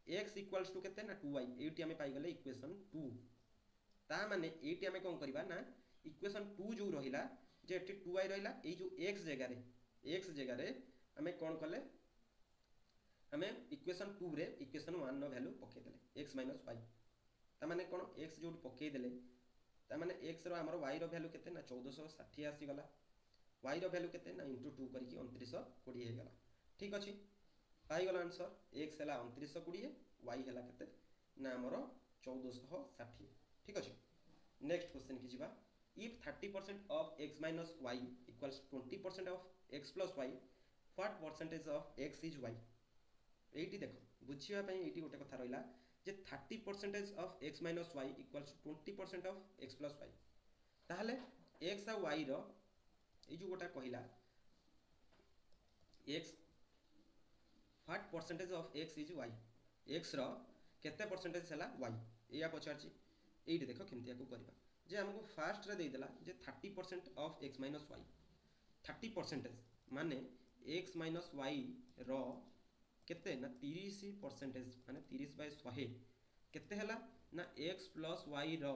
x इक्वल्स टू केते ना 2y एटी आमे पाई गले इक्वेशन 2 ता माने एटी आमे कोन करबा ना इक्वेशन 2 जो रहिला जे एटी 2y रहिला ए जो x जगह रे आमे कोन कले आमे इक्वेशन 2 रे इक्वेशन 1 नो वैल्यू पके देले x - y ता माने कोन x जो पके देले ता माने x रो हमर y रो वैल्यू केते ना 1460 आसी गला y रो वैल्यू केते ना * 2 करी 2920 हे गला ठीक अछि पाई गला आंसर x हला 2920 y हला केते ना हमर 1460 ठीक अछि नेक्स्ट क्वेश्चन की जिबा if 30% of x minus y equals 20% of x plus y what percentage of x is y एटी देखो बुझिया पई एटी गोटे कथा रहिला जे 30% of x minus y equals 20% of x plus y ताहले x आ y रो ए जो गोटा कहिला x what percentage of x is y x रो केते परसेंटेज हला y एया पचारची एटी देखो केमतिया को करबा जे हमको फास्ट रे दे देला जे 30% of x minus y 30% माने x minus y रो केते ना 30% माने 30/100 केते हला ना x plus y रो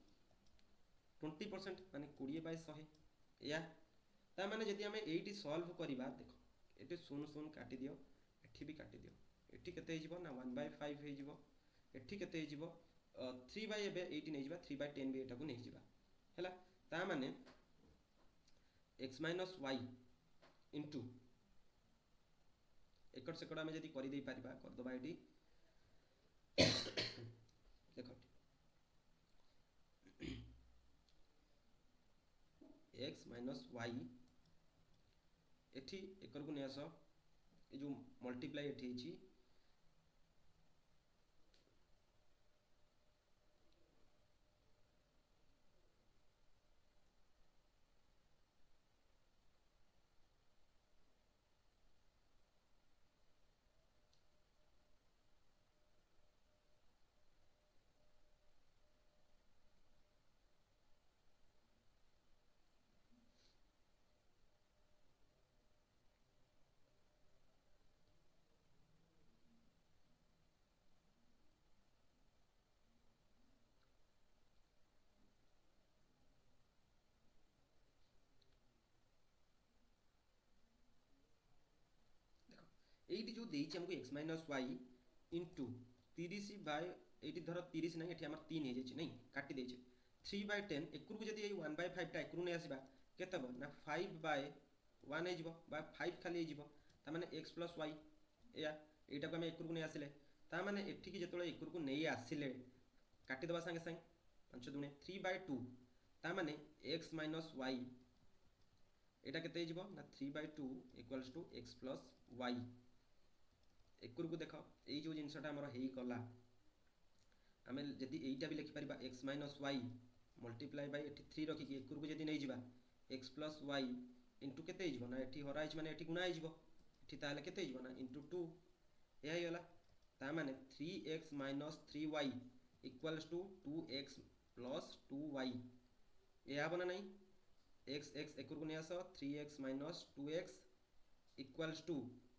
20% माने 20/100 या ता माने जदि हमें 80 सॉल्व करिबा देखो एटे 0 काटी दियो एठी भी काटी दियो एठी केते हे जिवो ना 1/5 हे जिवो एठी केते हे जिवो 3 एबे 80 नै जिवा 3/10 भी एटा को नै जिवा हैला ता माने x minus y into एकड़ सेकड़ आमे जदि करि दे पारिबा कर दबा एटी देखो x minus y एठी एकड़ को नै आसो ए जो मल्टीप्लाई एठी छी एटी जो देइछि हमको x minus y into 30/एटी धर 30 नै एठी हमर 3 हे जाइछि नै काटी देइछि 3/10 एकरु को जदि 1/5 टा एकरु नै आसीबा केते हो ना 5/1 हे जिवो बा 5 खाली हे जिवो ता माने x plus y या एटा को हम एकरु को नै आसिले ता माने एठी की जतोले एकरु को नै आसिले काटी दबा संगे संगे 5 दुने 3/2 ता माने x minus y एटा केते हे जिवो ना 3/2 = x plus y एकरु को देखो एई जो जिंसटा हमर हेई कला आमे जदि एइटा भी लिखि परिबा x minus y multiply by एठी 3 रखि कि एकरु को जदि नै जिबा x plus y इनटू केते हिजबो ना एठी हरा हिज माने एठी गुणा हिजबो एठी ताले केते हिजबो ना इनटू 2 एया हिगला ता माने 3x minus 3y equals to 2x plus 2y एया बना नै x x एकरु को नै आसो 3x minus 2x equals to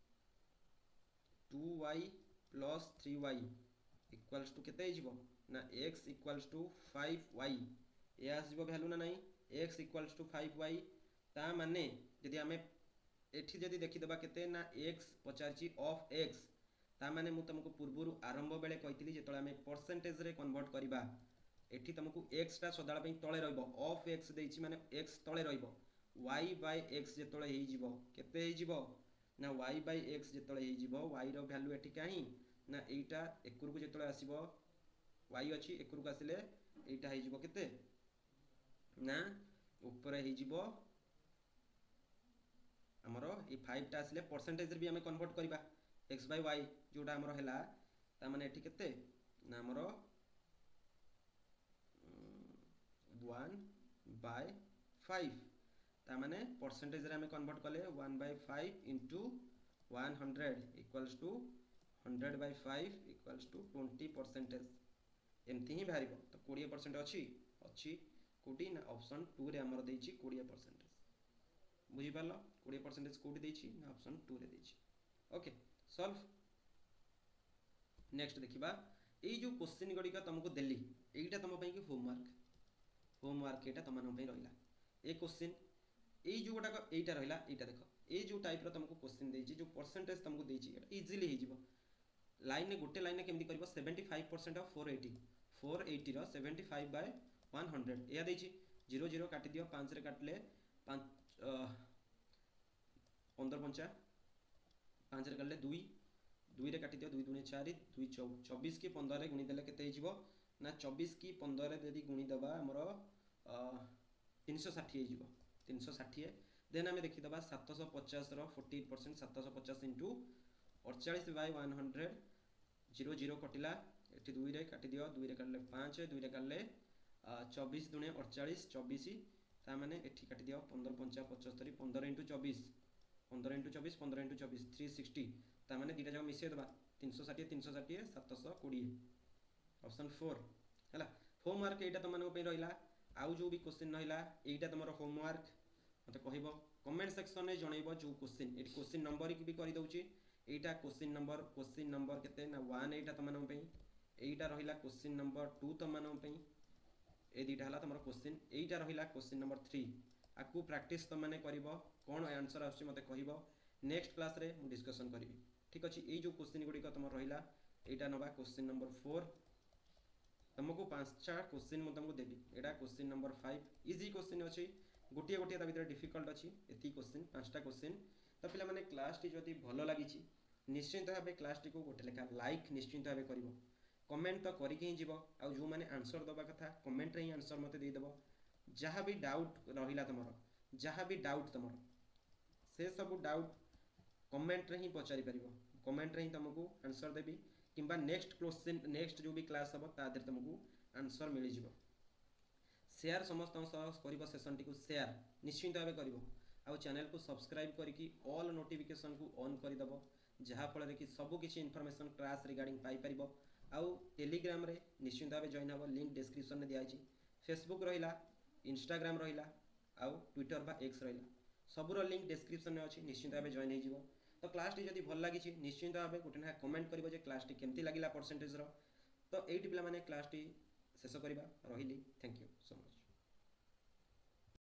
2y plus 3y equals to केते हिजबो ना x equals to 5y एया आसीबो वैल्यू ना नै x equals to 5y ता माने जदि हमें एठी जदि देखि देबा केते ना x पचारची ऑफ x ता माने मु तुमको पूर्वरु आरंभ बेले कहितली जेतळे हमें परसेंटेज रे कन्वर्ट करिबा एठी तुमको x टा सदाळ पई तळे रहइबो ऑफ x देइची माने x तळे रहइबो y by x जेतळे हेइ जिवो केते हेइ जिवो ना y by x जेतळे हेइ जिवो y रो वैल्यू एठी काई ना एटा एकरु को जेतळे आसीबो y अछि एकरु को आसिले एटा हेइ जिवो केते ना ऊपर हेइ जिवो हमरो ए 5 टा आसिले परसेंटेज रे भी हमें कन्वर्ट करिबा x by y जोटा हमरो हैला ता माने एठी केते ना हमरो 1/5 ता माने परसेंटेज रे हमें कन्वर्ट करले 1/5 into 100 equals to 100/5 equals to 20% एमती ही भारिबो तो 20% अछि कोटी ना ऑप्शन 2 रे हमर देइछि 20% बुझि पालो 20% कोटी देइछि ना ऑप्शन 2 रे देइछि ओके सॉल्व नेक्स्ट देखिबा एई जो क्वेश्चन गुड़िक तुमको देली एटा तुम कि होमवर्क एटा तुम रहा ए क्वेश्चन ये जो गुड़ाक एटा रहा यहाँ देख ये जो टाइप तुमको क्वेश्चन देती जो परसेंटेज तुमको देती इजिली हो लाइन गोटे लाइन केमती कर 75% ऑफ 480 रो 75 बाय 100 या देती 0 0 काटी दियो 5 रे काटले 5 15 पंचा 5 रे काटले 2 2 रे काटी दियो 2 दूने 4 2 24 की 15 रे गुणी देले केते हिजिवो ना 24 की 15 रे यदि गुणी दबा हमर 360 हिजिवो 360 देन आम देखीदबा 750 रो 48% 750 इंटू 48 बाय 100 0 0 कटिला ये 2 रे काटी दियो 2 रे काटले 5 2 रे काटले 24 दुणे 48 24 ता माने एठी काटी दियो 15 पंचा 75 15 इंटू 24 15 इंटू 24 15 इंटू 24 360 ता माने दीटा जगह मिसे दबा 360 360 720 ऑप्शन 4 हैला होमवर्क एटा तुम मानको पे रहिला आउ जो भी क्वेश्चन रहिला एटा तुमरो होमवर्क मते कहइबो कमेंट सेक्शन में जणइबो जो क्वेश्चन एटी क्वेश्चन नंबर की भी करि दउची एटा क्वेश्चन नंबर केते ना 1 एटा तुम मानको पे एटा रहिला क्वेश्चन नंबर 2 तुम मानको पे ए दीटा हला तुमरो क्वेश्चन एटा रहिला क्वेश्चन नंबर 3 आकु प्रैक्टिस तुम माने करिवो कोन आंसर आछी मते कहइबो नेक्स्ट क्लास रे मु डिस्कशन करिवि ठीक अछि ए जो क्वेश्चन गुडी तुम रहिला एटा नबा क्वेश्चन नंबर 4 तुमको 5टा क्वेश्चन मु तुमको देबी एटा क्वेश्चन नंबर 5 इजी क्वेश्चन अछि गोटिए गोटिए ता भीतर डिफिकल्ट अछि एती क्वेश्चन 5टा क्वेश्चन तो पिला माने क्लास टी जदी भलो लागि छि निश्चित भाबे क्लास टी को गोटे लेखा लाइक निश्चित भाबे करिवो कमेंट तो करिके ही जीवो आ जो माने आंसर दबा कथा कमेंट रे ही आंसर मते दे देबो जहाँ भी डाउट रहिला तुमरो जहाँ भी डाउट तुमरो से सब डाउट कमेंट रे ही पचारि परिबो कमेंट रे ही तुमको आंसर देबी किंबा नेक्स्ट क्वेश्चन नेक्स्ट जो भी क्लास हम ता देर तुमको आंसर मिल जिवो शेयर समस्त करिवो सेशन टी को शेयर निश्चित भाबे करिवो आउ चैनल को सब्सक्राइब करिकी ऑल नोटिफिकेशन को ऑन कर दबो जहाँ फल कि सबु किछि इन्फॉर्मेशन क्लास रिगार्डिंग पाई परिबो आउ टेलीग्राम रे निश्चित भाबे जॉइन हबो लिंक डिस्क्रिप्शन में दिया छि फेसबुक रहिला इंस्टाग्राम रहिला आउ ट्विटर बा एक्स रहिला सबुर लिंक डिस्क्रिप्शन में अछि निश्चित भाबे जॉइन हे जिवो तो क्लास टी जदी भल लागि छि निश्चित भाबे गोटे ना कमेंट करिवो जे क्लास टी केमती लागिला परसेंटेज रो तो एइट पिला माने क्लास टी शेष करिबा रहिली थैंक यू सो मच।